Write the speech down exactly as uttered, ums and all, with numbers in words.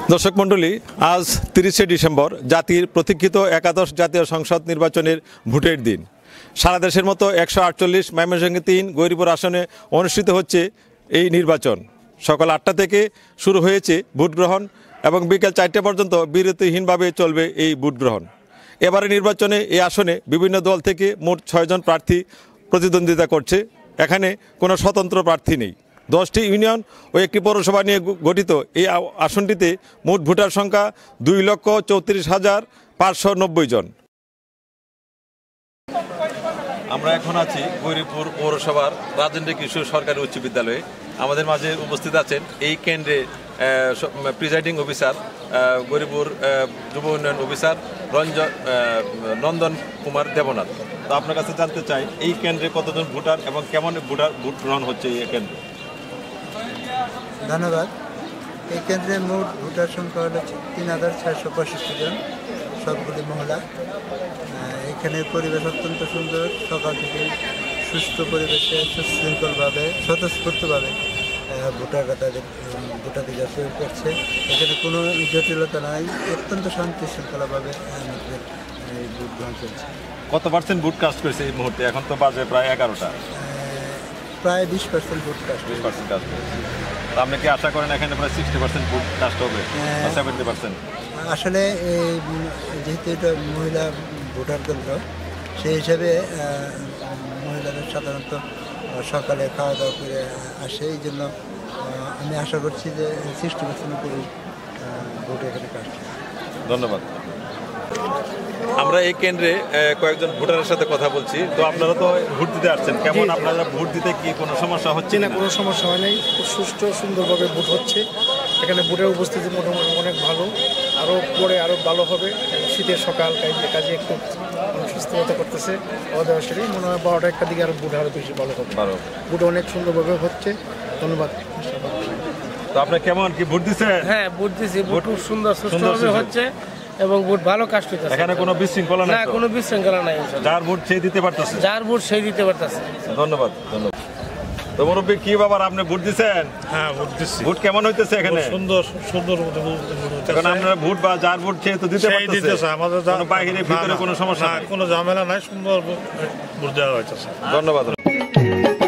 দর্শক মণ্ডলী, আজ তিরিশে ডিসেম্বর জাতির প্রতীক্ষিত একাদশ জাতীয় সংসদ নির্বাচনের ভোটের দিন। সারা দেশের মতো একশো আটচল্লিশ ময়মনসিংহ তিন গৌরীপুর আসনে অনুষ্ঠিত হচ্ছে এই নির্বাচন। সকাল আটটা থেকে শুরু হয়েছে ভোট গ্রহণ এবং বিকেল চারটে পর্যন্ত বিরতিহীনভাবে চলবে এই ভোট গ্রহণ। এবারে নির্বাচনে এই আসনে বিভিন্ন দল থেকে মোট ছয়জন প্রার্থী প্রতিদ্বন্দ্বিতা করছে। এখানে কোনো স্বতন্ত্র প্রার্থী নেই। দশটি ইউনিয়ন ও একটি পৌরসভা নিয়ে গঠিত এই আসনটিতে মোট ভোটার সংখ্যা দুই লক্ষ চৌত্রিশ হাজার পাঁচশো নব্বই জন। আমরা এখন আছি গৌরীপুর পৌরসভার রাজেন্দ্র কিশোর সরকারি উচ্চ বিদ্যালয়ে। আমাদের মাঝে উপস্থিত আছেন এই কেন্দ্রে প্রিজাইডিং অফিসার, গৌরীপুর যুব উন্নয়ন অফিসার রঞ্জন নন্দন কুমার দেবনাথ। তো আপনার কাছে জানতে চাই, এই কেন্দ্রে কতজন ভোটার এবং কেমন ভোটার ভোট গ্রহণ হচ্ছে এই কেন্দ্রে? ধন্যবাদ। এই কেন্দ্রে মোট ভোটার সংখ্যা হল তিন হাজার ছয়শো পঁয়ষট্টি জন, সবগুলি মহিলা। এখানে পরিবেশ অত্যন্ত সুন্দর। সকাল থেকে সুস্থ পরিবেশে সুশৃঙ্খলভাবে স্বতঃস্ফূর্তভাবে ভোটাররা তাদের ভোটাধিকার প্রয়োগ করছে। এখানে কোনো জটিলতা নাই, অত্যন্ত শান্তি শৃঙ্খলাভাবে আমাদের ভোট গ্রহণ চলছে। কত পার্সেন্ট ভোট কাস্ট করেছে এই মুহূর্তে? এখন তো বাজে প্রায় এগারোটা, প্রায় বিশ পার্সেন্ট ভোট কাস্ট বিশ পার্সেন্ট কাস্ট করেছে। আপনি কি আশা করেন এখানে প্রায় সিক্সটি পার্সেন্ট ভোট কাস্ট হবে, সেভেন্টি পার্সেন্ট? আসলে এই যেহেতু এটা মহিলা ভোটার কেন্দ্র, সেই হিসাবে মহিলাদের সাধারণত সকালে খাওয়া দাওয়া করে আসে। এই জন্য আমি আশা করছি যে সিক্সটি পার্সেন্ট উপরে ভোট এখানে কাস্ট। ধন্যবাদ। আমরা এই কেন্দ্রে কয়েকজন ভোটারের সাথে কথা বলছি। তো আপনারা তো ভোট দিতে আসছেন, কেমন আপনারা ভোট দিতে কি কোনো সমস্যা হচ্ছে? না, কোনো সমস্যা হয় নাই। খুব সুষ্ঠু সুন্দরভাবে ভোট হচ্ছে। এখানে ভোটের উপস্থিতি মোটামুটি অনেক ভালো, আরও পরে আরও ভালো হবে। শীতের সকাল কাজে কাজে একটু সুস্থতা করতেছে আমাদের আসলে মনে হয় বারোটা একটা দিকে আরও ভোট আরও বেশি ভালো হবে। ভোট অনেক সুন্দরভাবে হচ্ছে। ধন্যবাদ। তো আপনি কেমন কি ভোট দিচ্ছেন? হ্যাঁ, ভোট দিচ্ছি। ভোট খুব সুন্দর সুষ্ঠুভাবে হচ্ছে এবং ভোট ভালো কাজ হইতেছে। এখানে কোনো বিশৃঙ্খলা নাই? না, কোনো বিশৃঙ্খলা নাই। যার ভোট সেই দিতে পারতেছে, যার ভোট সেই দিতে পারতেছে। ধন্যবাদ। ধন্যবাদ। তো মুরব্বী, কি ব্যাপার, আপনি ভোট দিচ্ছেন? হ্যাঁ, ভোট দিচ্ছি। ভোট কেমন হইতেছে এখানে? সুন্দর সুন্দর। এখন আপনারা ভোট বা যার ভোট সে তো দিতে পারতেছে, আমাদের কোনো বাইরে ভিতরে কোনো সমস্যা নাই, কোনো ঝামেলা নাই, সুন্দর ভোট দেওয়া হইতেছে। ধন্যবাদ।